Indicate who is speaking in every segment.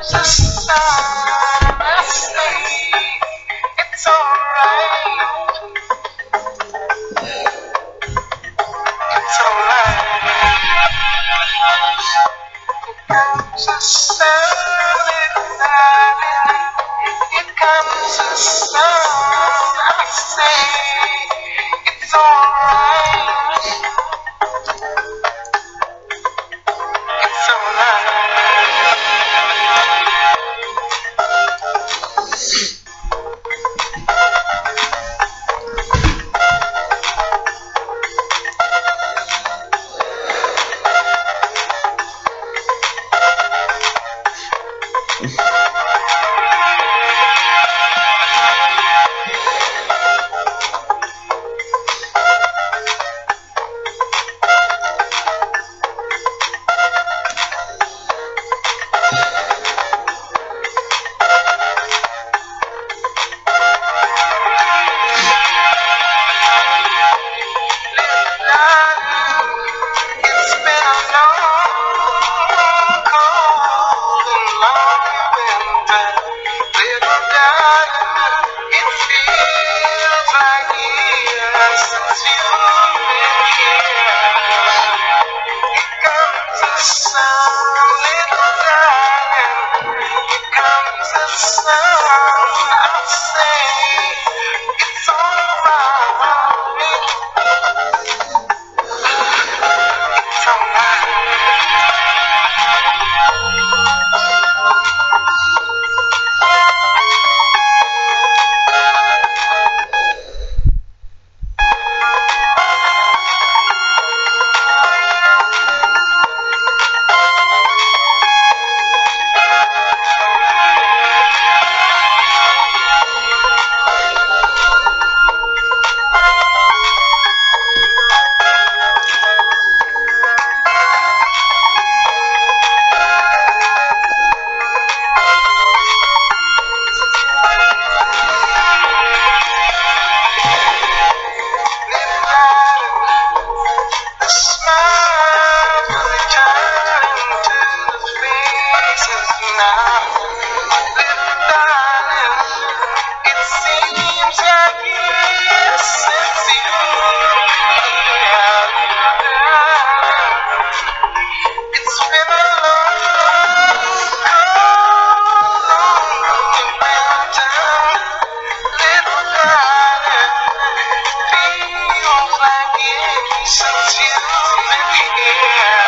Speaker 1: comes the sun, I say it's alright. It's alright. Here comes the sun, little darling. Here comes the sun, I say it's alright. It's alright. It's been a long, cold and lonely winter. Little darling, it feels like years since you've been here. Here comes the sun, little darling. Here comes the sun. I say it's alright. It's alright. The smile returning to the faces now. Little darling, it seems like years since you've been here. It's been a long, cold, lonely winter. Little darling, feels like years since you've been here.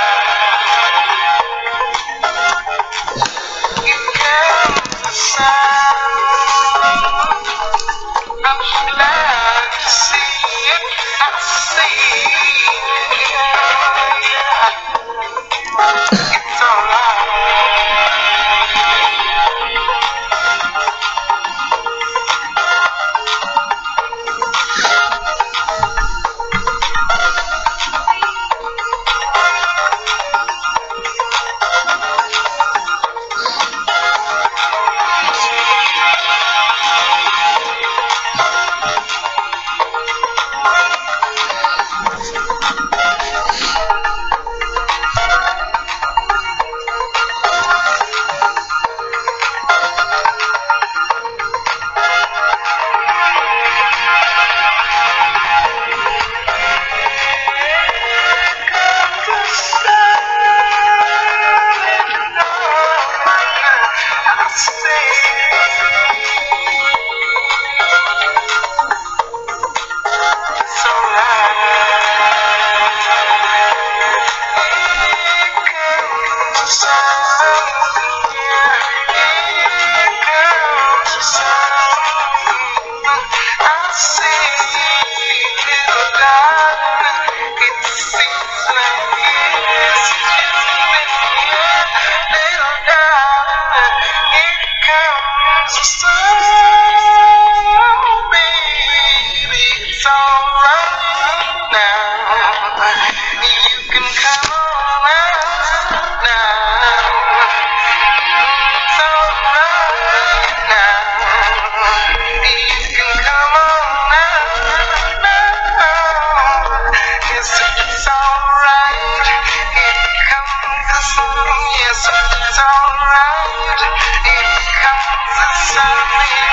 Speaker 1: Here comes the sun. I'm so glad to see it. I see it. It's alright. It's alright. it comes suddenly.